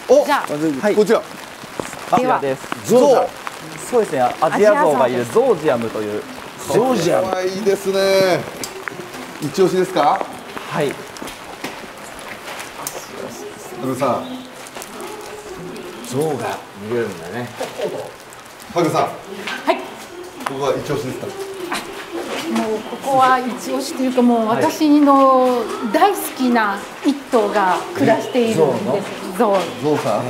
お、 じゃあはい、こちら。 ではです。 ゾウ。 そうですね。アジアゾウがいるゾウジアムという。 ゾウジアム。いいですね。一押しですか。 はい。 ハグさん。 ゾウが見れるんだね。 ハグさん。 はい。 ここは一押しですか。 もうここは一押しというか、もう私の大好きな一頭が暮らしているんです。ゾウ。 ゾウさん。 はい。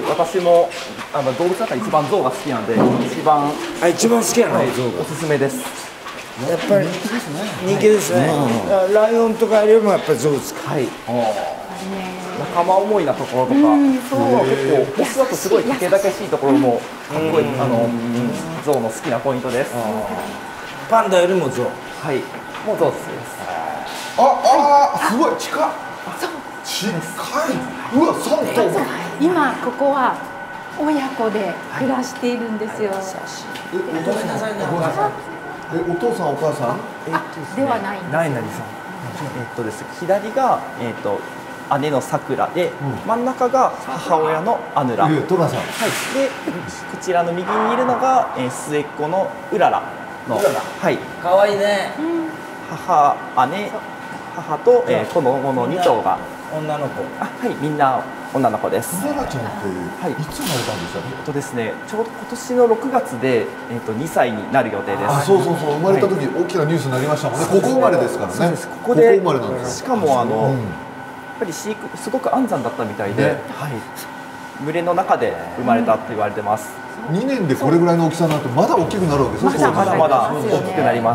私も動物の中で一番ゾウが好きなんで、一番一番好きなの、ゾウがおすすめです。 やっぱり人気ですね。ライオンとかよりもやっぱりゾウですか。 はい。仲間思いなところとか、結構オスだとすごいたけだけしいところもかっこいいゾウの好きなポイントです。 パンダよりもゾウ。 はい。もうゾウです。 すごい近い。近い。うわ、3頭。 今ここは親子で暮らしているんですよ。 お父さん、お母さん。 ではないんです。 ないなりさん。です。左が姉のさくらで、真ん中が母親のアヌラ。 トラさん。 はい。で、こちらの右にいるのが末っ子のうららの。はい。 可愛いね。 母と子供の2頭が女の子。 はい、みんな女の子です。 うららちゃんってはい、 いつ生まれたんですか。 ですね、ちょうど今年の6月で2歳になる予定です。 そう生まれた時大きなニュースになりましたもんね。ここ生まれですからね。 ここで生まれなんです。 しかもやっぱり飼育すごく安産だったみたいで、はい、群れの中で生まれたと言われてます。 2年でこれぐらいの大きさになってまだ大きくなるわけですね。 まだまだ大きくなります。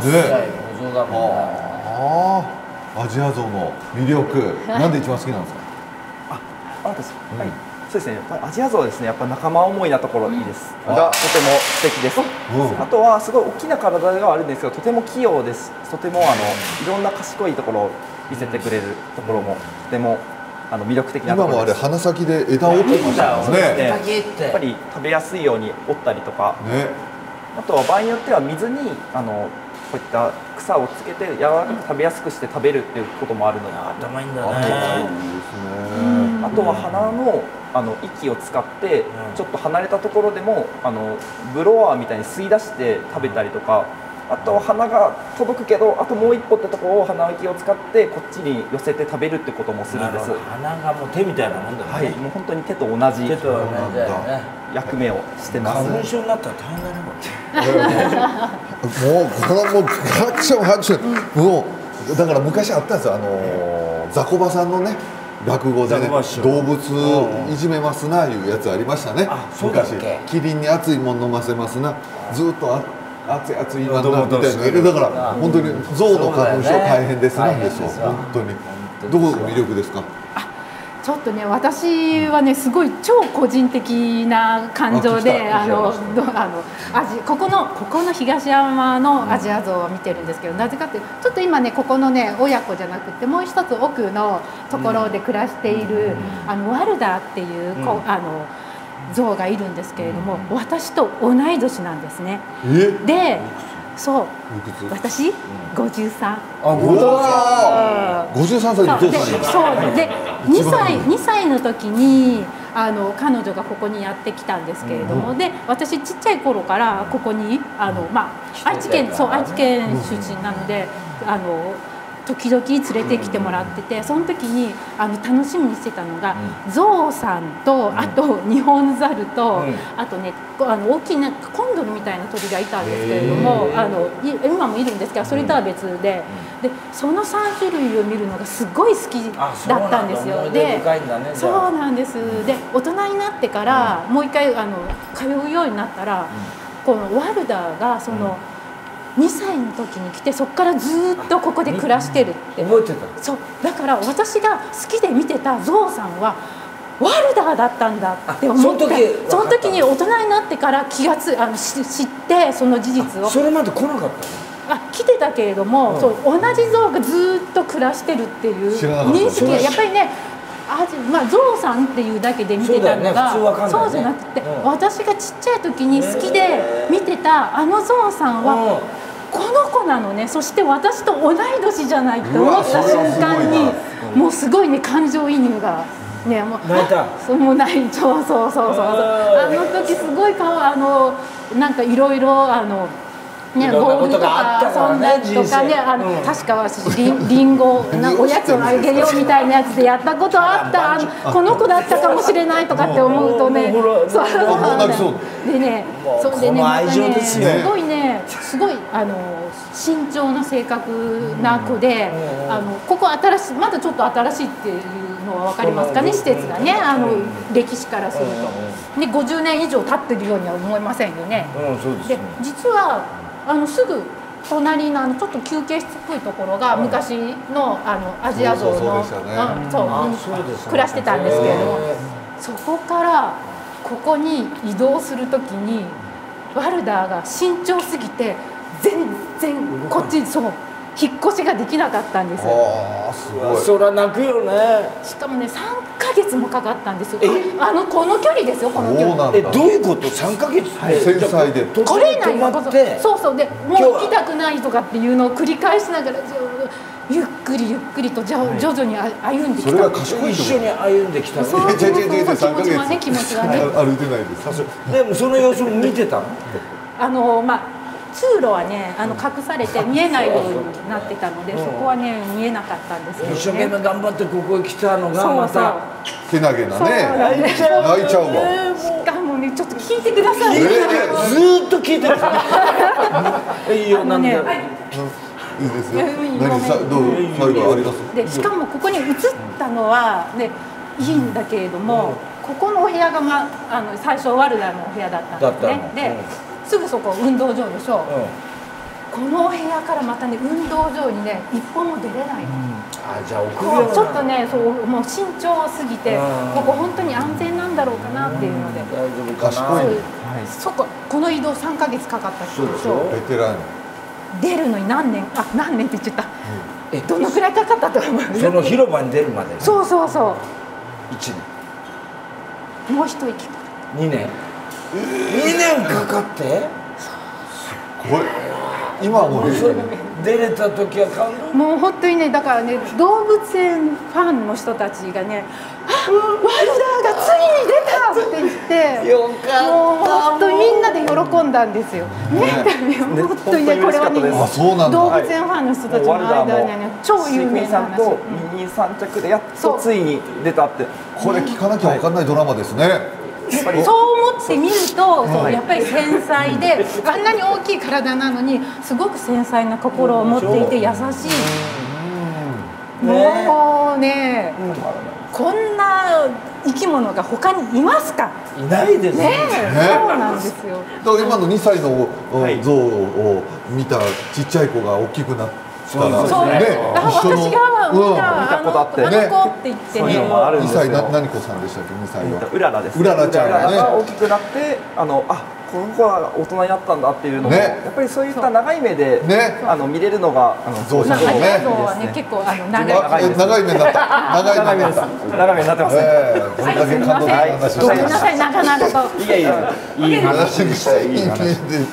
アジアゾウの魅力、なんで一番好きなんですか。 はい、そうですね。アジアゾウはですね、やっぱ仲間思いなところいいです。がとても素敵です。あとはすごい大きな体ではあるんですけど、とても器用です。とてもいろんな賢いところを見せてくれるところもとても魅力的なところです。 今もあれ鼻先で枝を折ってましたもんね。 やっぱり食べやすいように折ったりとか、あとは場合によっては水にこういった草をつけて柔らかく食べやすくして食べるっていうこともあるので、 頭いいんだね。 あとは鼻の息を使ってちょっと離れたところでもブロワーみたいに吸い出して食べたりとか、あとは鼻が届くけどあともう一歩ってところを鼻息を使ってこっちに寄せて食べるってこともするんです。 鼻がもう手みたいなもんだね。 はい、もう本当に手と同じ役目をしてます。 花粉症になったら大変だね。 もうこれも拍手もうだから昔あったんですよ。ザコバさんのね落語でね、動物いじめますないうやつありましたね。昔キリンに熱いもん飲ませますな、ずっと熱い言わんなみたいな。だから本当に象の花粉症大変ですなんですよ。本当にどこが魅力ですか。 ちょっとね、私はねすごい超個人的な感情でここの東山のアジアゾウを見てるんですけど、なぜかっていうとちょっと今ねここのね親子じゃなくてもう一つ奥のところで暮らしているワルダーっていうゾウがいるんですけれども、私と同い年なんですね。でそう私53。 53歳のお父さんで2歳の時に彼女がここにやってきたんですけれども、で私ちっちゃい頃からここに愛知県出身なので時々連れてきてもらってて、その時に楽しみにしてたのが、ゾウさんとあとニホンザルと、あとね大きなコンドルみたいな鳥がいたんですけれども、今もいるんですけどそれとは別で、その3種類を見るのがすごい好きだったんですよ。でそうなんです。で大人になってからもう一回通うようになったら、このワルダーが2歳の時に来て、そこからずっとここで暮らしてるって覚えてた。 そうだから私が好きで見てたゾウさんはワルダーだったんだって思って、その時に大人になってから知ってその事実を。 それまで来なかったの？ 来てたけれども、そう同じゾウがずっと暮らしてるっていう認識がやっぱりね、ゾウさんっていうだけで見てたのがそうじゃなくて、私がちっちゃい時に好きで見てたゾウさんはこの子なのね。そして私と同い年じゃないと思った瞬間にもうすごいね感情移入がねもう泣いたそうもうないそうあの時すごいなんかいろいろね、 いろんなボールとことがあったかそんなからねとかね確か私リンゴおやつをあげようみたいなやつでやったことあったこの子だったかもしれないとかって思うとねそうでねそれでねまたねすごい慎重な性格な子でここ新しいまだちょっと新しいっていうのは分かりますかね施設がね歴史からするとで50年以上経ってるようには思いませんよね。で実はすぐ隣のちょっと休憩室っぽいところが昔のアジアゾウの暮らしてたんですけれどもそこからここに移動するときにワルダーが慎重すぎて全然こっちそう引っ越しができなかったんです。 すごい。 そりゃ泣くよね。 しかもね3ヶ月もかかったんですよ。この距離ですよこの距離。 どういうこと3ヶ月って繊細で来れないのそうでもう行きたくないとかっていうのを繰り返しながらゆっくりと徐々に歩んできた。 それが賢い一緒に歩んできた。 そう気持ちはね歩いてないです。 でもその様子も見てたの？ 通路はね隠されて見えないようになってたのでそこはね見えなかったんですけどね。 一生懸命頑張ってここへ来たのがまたけなげなね泣いちゃうわ。 しかもねちょっと聞いてください。 ずーっと聞いてる。いいよなんで。 いいですよ。どう最後あります？ でしかもここに移ったのはねいいんだけれどもここのお部屋が最初ワルダーのお部屋だったんですね。ですぐそこ運動場でしょ、このお部屋からまたね運動場にね一歩も出れないの、 じゃあ送るよちょっとねもう慎重すぎてここ本当に安全なんだろうかなっていうので大丈夫かな。 この移動3ヶ月かかった人でしょ。 ベテラン出るのに何年って言っちゃった、どのくらいかかったと思う？ その広場に出るまでそう 1年もう一息 2年2年かかってすごい今も出れた時は感動。 もう本当にねだからね動物園ファンの人たちがねワルダーがついに出たって言ってよかったもう本当にみんなで喜んだんですよね。本当にねこれはね動物園ファンの人たちの間にはね超有名な話。 と二人三脚でやっとついに出たって。 これ聞かなきゃ分かんないドラマですね。 そう思ってみるとやっぱり繊細であんなに大きい体なのにすごく繊細な心を持っていて優しい。もうねこんな生き物が他にいますか？ いないですね。 そうなんですよ。 だから今の2歳の像を見たちっちゃい子が大きくなったらね、 私が見たことあってね、子って言ってね。 2歳何子さんでしたっけ？2歳はうららです。 うららちゃんがね大きくなってこの子は大人になったんだっていうのもやっぱりそういった長い目で見れるのが象さんのね。 はね結構長い目になった。長い目になった。 長めになってますね。 これだけ感動的な話をして。 ごめんなさい長々と。 いい話でした。いい話。